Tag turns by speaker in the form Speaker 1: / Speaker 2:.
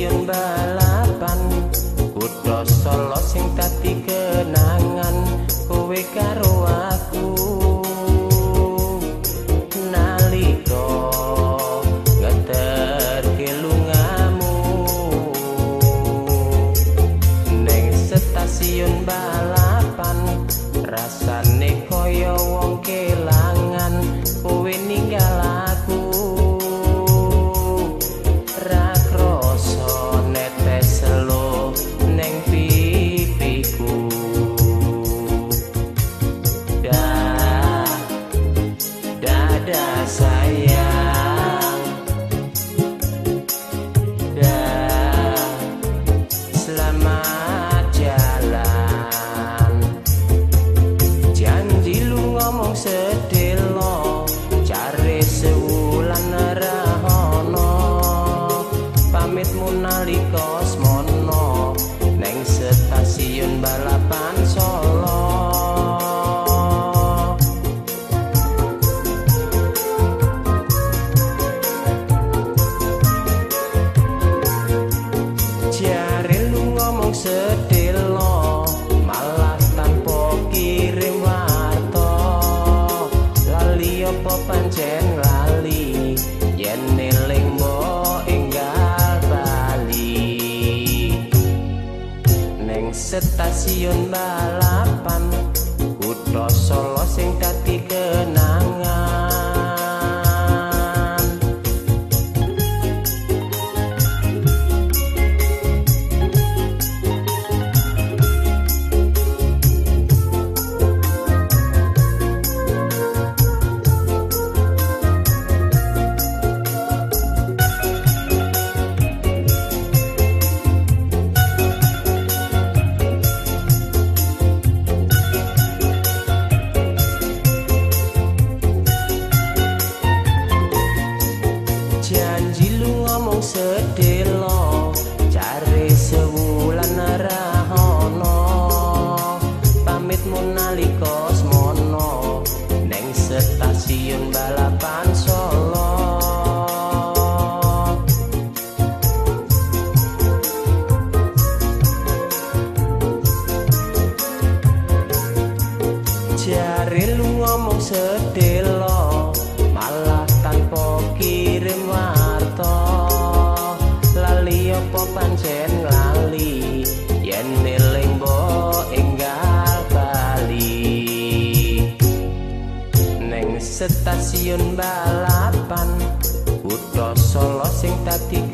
Speaker 1: stasiun balapan kutha Solo sing dadi kenangan kowe karo aku nalika ngeterke lungamu ning stasiun balapan rasane kaya wong kelangan kowe ninggal aku ra krasa netes selo neng pipiku dada sayang selamat jalan janji lu ngomong sedelo cari sewulan rahono pamitmu nalika smono neng stasiun balapan Solo jare lu ngomong sedelo malah tanpa kirim warta lali apa pancen lali yen eling mbok enggal bali neng stasiun balapan kutha Solo sing dadi kenangan janji lu ngomong sedelo cari sewulan rahono pamitmu nalika smono neng stasiun balapan Solo jare lu ngomong sedelo malah tanpa kirim warta lali apa pancen lali yen eling mbok enggal bali neng stasiun balapan kutha Solo sing dadi